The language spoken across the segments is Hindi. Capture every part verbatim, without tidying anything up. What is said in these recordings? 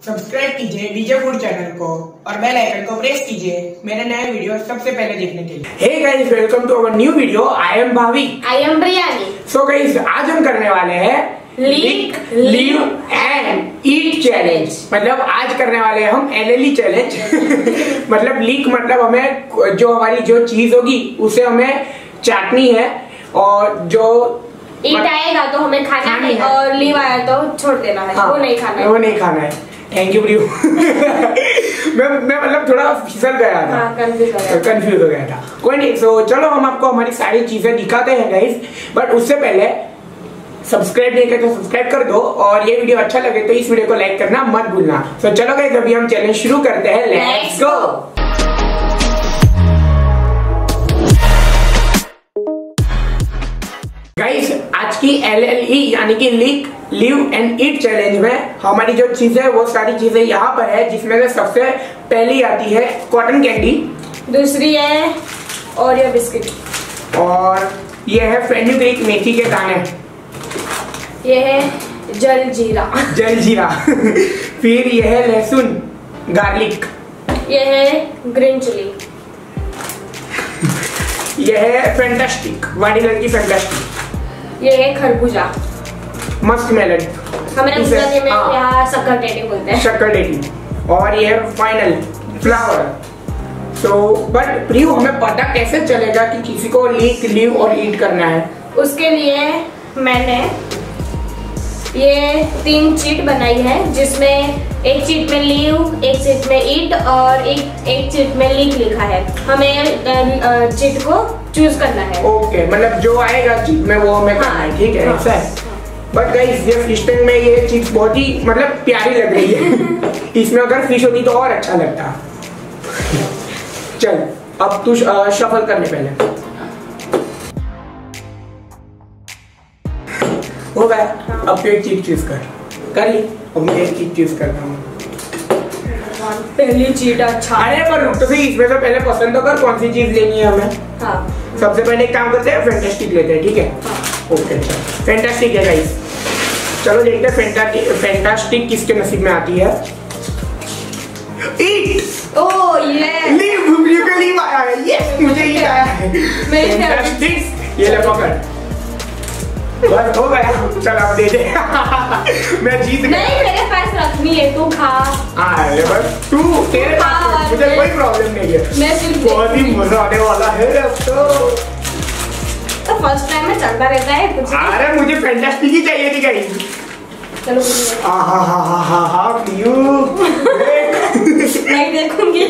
सब्सक्राइब कीजिए डीजे फूड चैनल को और बेल आइकन को प्रेस कीजिए मेरे नए वीडियो सबसे पहले देखने के लिए। Hey guys, welcome to our new video. I am Bhavi, I am Priyani. So guys, आज हम करने वाले हैं lick, leave and eat challenge. मतलब आज करने वाले हैं हम एल एल ई चैलेंज। मतलब लीक मतलब हमें जो हमारी जो चीज होगी उसे हमें चाटनी है, और जो ईट आएगा तो हमें खाना है, है और लीव आया तो छोड़ देना है। हाँ, वो नहीं खाना है, वो नहीं खाना है। Thank you Priyu. मैं मैं मतलब थोड़ा फिसल गया था, कंफ्यूज हो गया था। कोई नहीं, सो चलो हम आपको हमारी सारी चीजें दिखाते हैं गाइस। बट उससे पहले सब्सक्राइब नहीं करते तो सब्सक्राइब कर दो, और ये वीडियो अच्छा लगे तो इस वीडियो को लाइक करना मत भूलना। सो so, चलो गाइस, अभी हम चैलेंज शुरू करते हैं। Let's go. गाइस, आज की एल एल ई यानी कि lick, leave and eat challenge में हमारी जो चीजें वो सारी चीजें यहाँ पर है, जिसमें से सबसे पहली आती है कॉटन कैंडी, दूसरी है ओरियो बिस्किट, और ये है फेनुग्रीक मेथी के दाने, ये है जल जीरा जल जीरा फिर ये है लहसुन गार्लिक, ये है ग्रीन चिली, ये है फैंटास्टिक वाइट कलर की फैंटास्टिक, ये है खरबूजा मस्क मेलन, हमारे गुजराती में यहाँ शक्कर टेटी बोलते हैं, शक्कर टेटी, और ये है final flower. So but Priyu, हमें पता कैसे चलेगा कि किसी को लीक, लिव और ईट करना है? उसके लिए मैंने ये तीन चीट बनाई है, जिसमें एक चीट में लीव, एक चीट में ईट और एक एक चीट में लीक लिखा है। हमें चीट को चूज करना है। ओके, मतलब जो आएगा चीट में वो हमें करना है, ठीक है? ऐसा है। बट गाइस, ये फिश टैंक में ये चीज बहुत ही मतलब प्यारी लग रही है। इसमें अगर फिश होती तो और अच्छा लगता। चल, अब तू शफल करने पहले हो गया। अब तो एक चीज चूज कर कर ली। अब मैं एक चीज चूज करता हूँ। पहली चीट अच्छा। अरे पर रुक तो सही, इसमें से पहले पसंद तो कर कौन सी चीज लेनी है हमें। हाँ। सबसे पहले एक काम करते हैं, फैंटास्टिक लेते हैं, ठीक है? ओके, चलो फैंटास्टिक है गाइस। चलो देखते हैं फैंटास्टिक फैंटास्टिक किसके नसीब में आती है। ईट। ओह ये लीव, मुझे लीव आया है। यस, मुझे ईट आया है। फैंटास्टिक, ये ले पकड़। बस हो गया, चल अब दे दे। मैं जीत गया। नहीं, मेरे पास रखनी है, तू खा। हाँ, बस तू, तेरे पास मुझे कोई प्रॉब्लम नहीं है। मैं बहुत ही मजा आने वाला है अब तो। तो फर्स्ट टाइम में चलता रहता है कुछ। अरे मुझे फैंटास्टिक ही चाहिए थी गाइस। चलो हा हा हा हा हा हा प्रियू। मैं देखूंगी।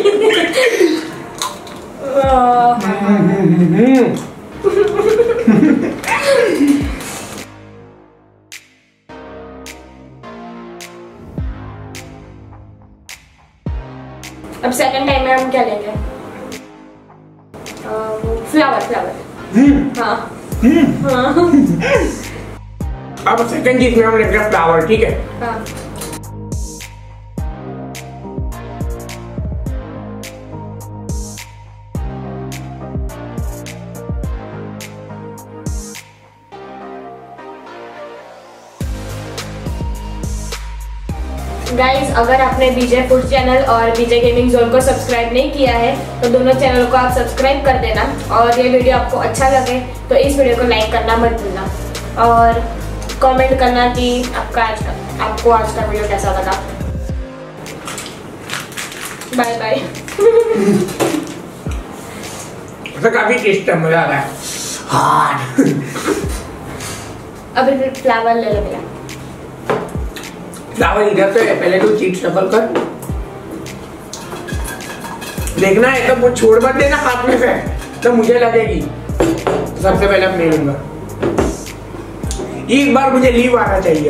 अब सेकंड टाइम में हम क्या लेंगे? फ्लावर फ्लावर हाँ हाँ। अब सेकंड चीज में हम लेंगे फ्लावर, ठीक है? हाँ। गाइज, अगर आपने बीजे फूड चैनल और बीजे गेमिंग जोन को सब्सक्राइब नहीं किया है तो दोनों चैनल को आप सब्सक्राइब कर देना, और ये वीडियो आपको अच्छा लगे तो इस वीडियो को लाइक करना मत भूलना, और कमेंट करना कि आपका आज का आपको आज का वीडियो कैसा लगा। Bye bye. काफी टेस्ट है, मजा आ रहा है। हाँ। अभी फ्लावर ले लो भैया। फ्लावर इधर पे है, पहले तो चीट शफल कर। देखना है तो वो छोड़ मत देना हाथ में से, तो मुझे लगेगी। सबसे पहले मैं लूंगा। एक बार मुझे लीव आना चाहिए।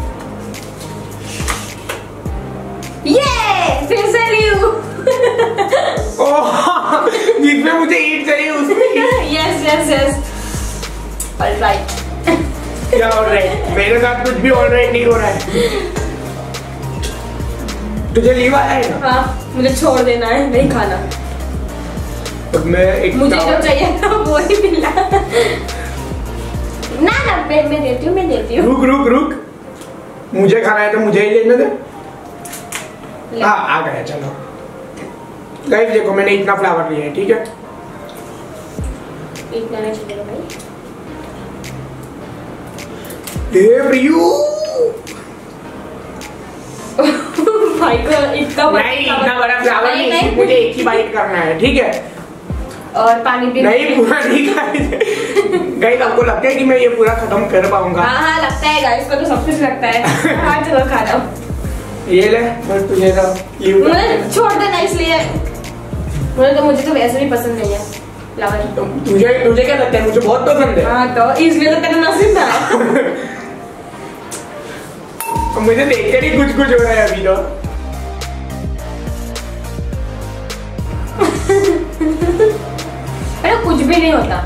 ये फिर से लीव। ओह, जिसमें मुझे ईट चाहिए उसमें। Yes yes yes. ऑलराइट। क्या ऑलराइट? मेरे साथ कुछ भी ऑलराइट नहीं हो रहा है। तुझे लीव आया है ना? हाँ, मुझे छोड़ देना है, नहीं खाना। तो मैं एक मुझे जो चाहिए ना वो ही मिला। ना ना, मैं मैं देती हूँ मैं देती हूँ। रुक रुक रुक, मुझे खाना है तो मुझे ही लेने दे। हाँ आ गया। चलो गाइस देखो मैंने इतना फ्लावर लिया है, ठीक है। इतना नहीं चाहिए भाई। देवरियू भाई को इतना बड़ा नहीं, इतना बड़ा फ्लावर नहीं, नहीं, मुझे एक ही बाइट करना है, ठीक है। और पानी भी नहीं पूरा नहीं खाना। गाइस आपको लगता है कि मैं ये पूरा खत्म कर पाऊंगा? हाँ हाँ लगता है गाइस को तो सब कुछ लगता है। हाँ चलो खा लो। ये ले बस तुझे तो मुझे छोड़ देना इसलिए, मुझे तो मुझे तो वैसे भी पसंद नहीं है फ्लावर। तुझे तुझे क्या लगता है? मुझे बहुत पसंद है। हाँ तो इसलिए तो तेरा नसीब था। मुझे देखकर ही कुछ कुछ हो रहा है अभी तो। अरे कुछ भी नहीं होता।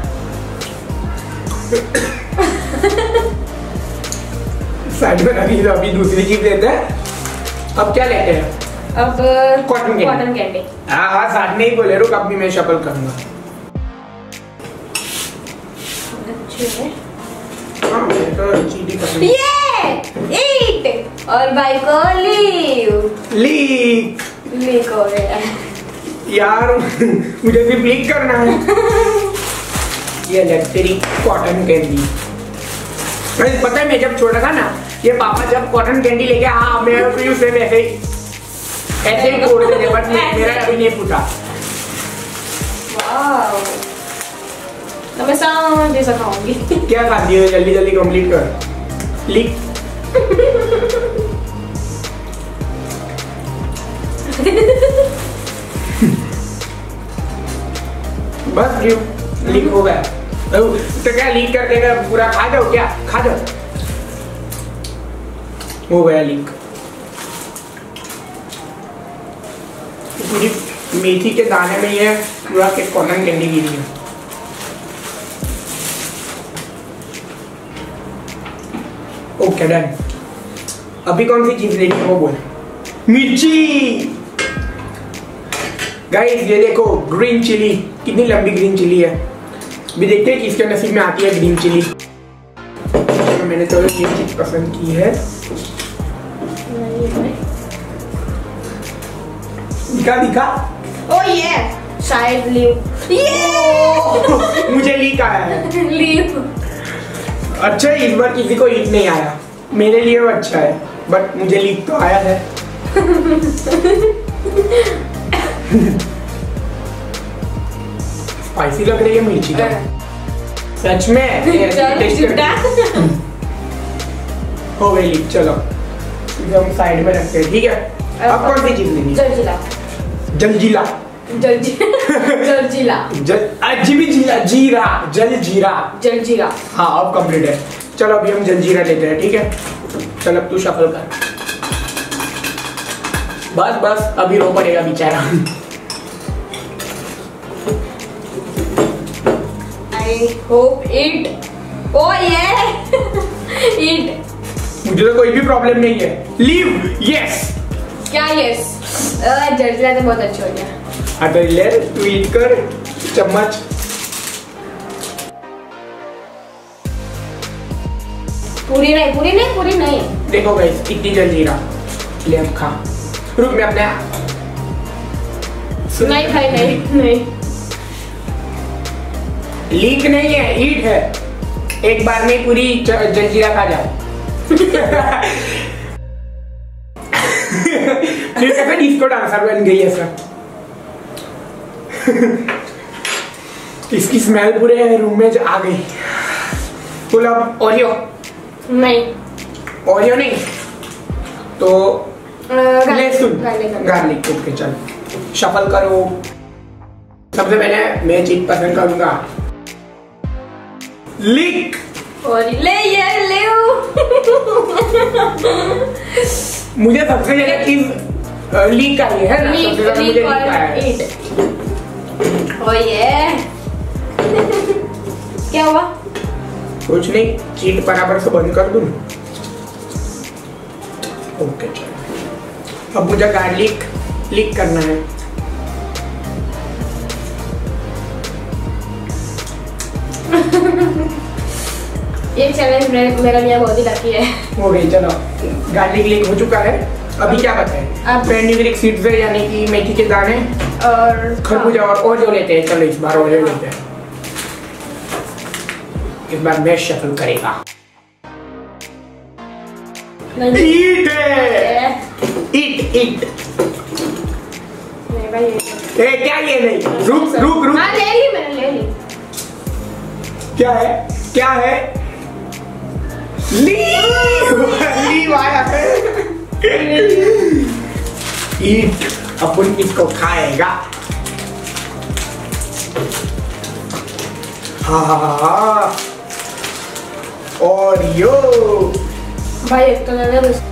साइड में रखी, तो अभी दूसरी चीज लेते हैं। अब क्या लेते हैं? अब कॉटन कैंडी। Cotton candy. हाँ हाँ साथ में ही बोले, रुक अब भी मैं शफल करूंगा। हाँ मैं तो चीटी पसंद। ये ईट और भाई को लीव लीक लीक हो गया यार। मुझे सिर्फ लीक करना है। ये ले तेरी कॉटन कैंडी। पता है मैं जब छोटा था ना, ये पापा जब कॉटन कैंडी लेके हाँ मैं फिर उसे वैसे ही ऐसे ही तोड़ देते, बट मेरा अभी नहीं फूटा। वाओ तो मैं सब जैसा खाऊंगी। क्या खाती है? जल्दी जल्दी कंप्लीट कर। लीक बस क्यों लीक हो गया तो क्या लीक कर देगा पूरा? खा जाओ क्या? खा जाओ। हो गया लीक। पूरी मेथी के दाने में ये पूरा के कॉटन कैंडी गिरी है। Okay done. अभी कौन सी चीज लेनी है वो बोल। मिर्ची। गाइस ये देखो ग्रीन चिली, कितनी लंबी ग्रीन चिली है। भी देखते हैं किसके नसीब में आती है ग्रीन चिली। तो मैंने तो ये चीज पसंद की है। दिखा दिखा। ओ ये शायद लीव। ये मुझे लीक आया है। लीव अच्छा इस बार किसी को लीक नहीं आया, मेरे लिए वो अच्छा है, बट मुझे लीक तो आया है। स्पाइसी लग रही है मिर्ची का सच में। हो गई लीक। चलो इसे हम साइड में रखते हैं, ठीक है। अब कौन सी चीज लेनी? जलजीरा। जलजीरा जलजीरा जल अजीबी जीरा जीरा जलजीरा जलजीरा। हाँ अब कंप्लीट है। चलो अभी हम जलजीरा लेते हैं, ठीक है। चल अब तू शफल कर। बस बस अभी रो पड़ेगा बेचारा। I hope it. Oh yeah. Eat. मुझे तो कोई भी प्रॉब्लम नहीं है। Leave yes. क्या यस? जलजीरा तो बहुत अच्छा हो गया। अगर ले तू ईट कर चम्मच। पूरी नहीं पूरी नहीं पूरी नहीं। देखो गाइस कितनी जलजीरा ले अब खा। रुक मैं अपने नहीं भाई नहीं नहीं। लीक नहीं है, ईट है। एक बार में पूरी जलजीरा खा जा। डिस्को डांसर बन गई है सर। इसकी स्मेल पूरे रूम में आ गई। बोला ओरियो नहीं। ओरियो नहीं तो लहसुन गार्लिक। गार्लिक। ओके चल शफल करो। सबसे पहले मैं चीज पसंद करूंगा लीक। और ले ये ले। मुझे सबसे ज्यादा चीज लीक आई है ना। सबसे ज्यादा मुझे लीक आया है। ओ ये क्या हुआ? कुछ नहीं, चीट बराबर से बंद कर दूं। ओके चलो अब मुझे गार्लिक लीक करना है। ये चैलेंज मेरा मेरा लिए बहुत ही लकी है। हो गई। चलो गार्लिक लीक हो चुका है। अभी क्या बताए? फेनुग्रीक सीड्स है यानी कि मेथी के दाने और खरबूजा और ओरियो लेते हैं। चलो इस बार ओरियो लेते हैं। इस बार मैं शफल करेगा। ईट है, ईट ईट। नहीं भाई ए क्या ये नहीं? रुक रुक रुक। हाँ ले ली मैंने, ले ली। क्या है क्या है? लीव लीव आया है। ईट, अपन इसको खाएगा। हाँ हाँ हाँ। और यो भाई एक तो लगा बस।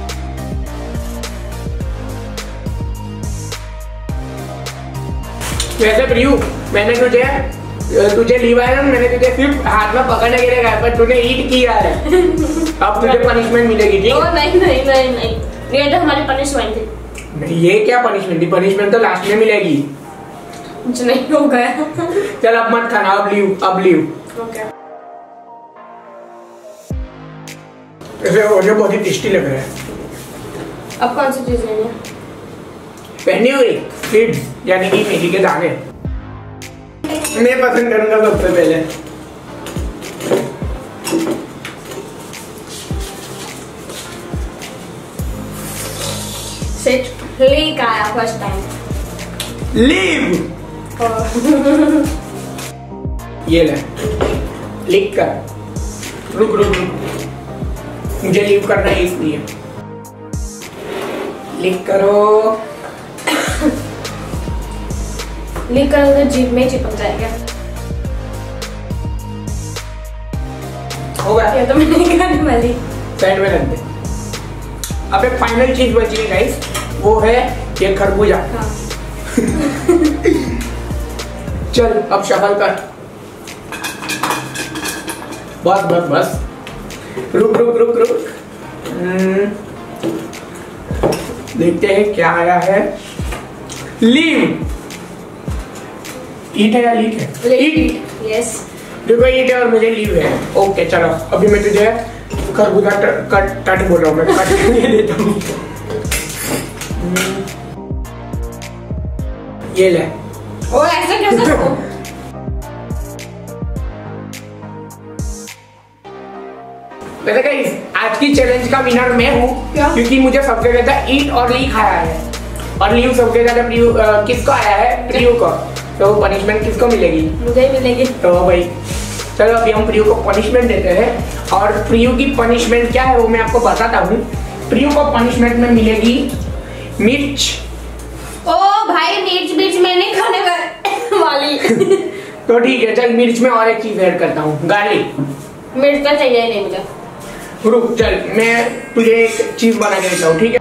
वैसे प्रियू, मैंने तुझे तुझे लीव आया ना, मैंने तुझे सिर्फ हाथ में पकड़ने के लिए कहा, पर तूने ईट किया है। अब तुझे पनिशमेंट मिलेगी, ठीक है? नहीं नहीं नहीं नहीं, ये तो हमारी पनिशमेंट थी। नहीं, ये क्या पनिशमेंट थी? पनिशमेंट तो लास्ट में मिलेगी। कुछ नहीं हो गया। चल अब मत खाना, अब लीव, अब लीव। ओके। वैसे ओरियो बहुत ही टेस्टी लग रहा है। अब कौन सी चीज लेनी है? फेनुग्रीक सीड्स यानी कि मेथी के दाने। मैं पसंद करूंगा सबसे पहले। सिट लीक आया फर्स्ट टाइम। लीव। ये ले, लिख कर। रुक रुक रुक, मुझे लीव करना है इसलिए। लिख करो। लीक करो तो जीभ में चिपक जाएगा। हो गया? ये तो मैं नहीं खाने वाली। साइड में रख दे। अब एक फाइनल चीज बची है गाइस, वो है ये खरबूजा। हाँ। चल अब शफल कर। बस बस बस। रुक रुक रुक रुक। देखते हैं क्या आया है। लीव। ईट है या लीक है? ईट। यस। देखो ईट है और मुझे लीव है। ओके चलो, अभी मैं तुझे खरबूजा कट कट बोल रहा हूँ, मैं कट करके देता हूँ। ये ले। ओ ऐसा कैसे हो? वैसे गाइस, आज की चैलेंज का विनर मैं हूँ, क्योंकि मुझे सबसे ज्यादा ईट और लीक आया है, और लीव सबसे ज्यादा प्रियू किसको आया है? प्रियू को। तो पनिशमेंट किसको मिलेगी? मुझे ही मिलेगी। तो भाई चलो अभी हम प्रियू को पनिशमेंट देते हैं, और प्रियू की पनिशमेंट क्या है वो मैं आपको बताता हूँ। प्रियू को पनिशमेंट में मिलेगी मिर्च। ओ भाई मिर्च मिर्च मैं नहीं खाने वाली। तो ठीक है चल, मिर्च में और एक चीज ऐड करता हूँ, गार्लिक। मिर्च तो चाहिए ही नहीं मुझे। रुक चल, मैं तुझे एक चीज बना के देता हूँ, ठीक है?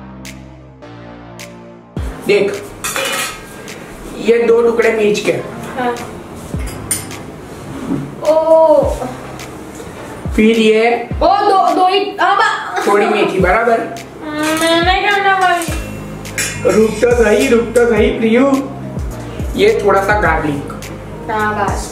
देख, ये दो टुकड़े मिर्च के। हाँ। ओ फिर ये ओ दो दो ही थोड़ी मेथी, बराबर? मैं नहीं खाना वाली। रुक तो सही, रुक तो सही प्रियू। ये थोड़ा सा गार्लिक। हाँ बस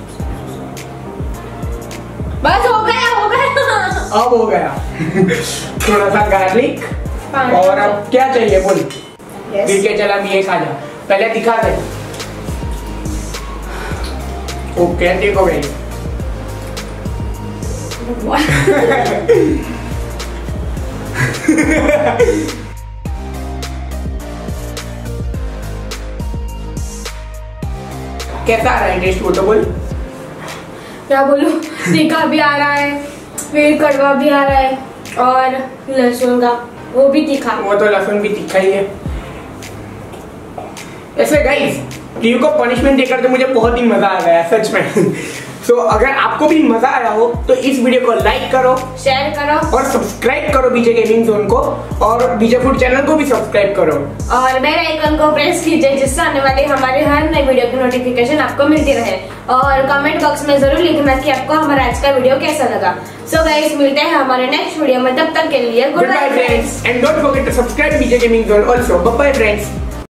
बस हो गया हो गया। अब हो गया। थोड़ा सा गार्लिक। और अब क्या चाहिए बोल? ठीक है चल, अब ये खा जा, पहले दिखा दे। ओके देखो भाई। कैसा आ रहा है टेस्ट? वो तो बोल। क्या बोलूं, तीखा भी आ रहा है, फिर कड़वा भी आ रहा है, और लहसुन का वो भी तीखा। वो तो लहसुन भी तीखा ही है। ऐसे गाइस, प्रियू को पनिशमेंट देकर तो मुझे बहुत ही मजा आ गया सच में। सो so, अगर आपको भी मजा आया हो तो इस वीडियो को लाइक करो, शेयर करो और सब्सक्राइब करो बीजे गेमिंग जोन को, और बीजे फूड चैनल को भी सब्सक्राइब करो, और बेल आइकन को प्रेस कीजिए, जिससे आने वाली हमारी हर नई वीडियो की नोटिफिकेशन आपको मिलती रहे। और कमेंट बॉक्स में जरूर लिखना कि आपको हमारा आज का वीडियो कैसा लगा। सो गाइस, मिलते हैं हमारे नेक्स्ट वीडियो में, तब तक के लिए good bye friends, and don't forget to subscribe BJ gaming zone also. Bye bye friends.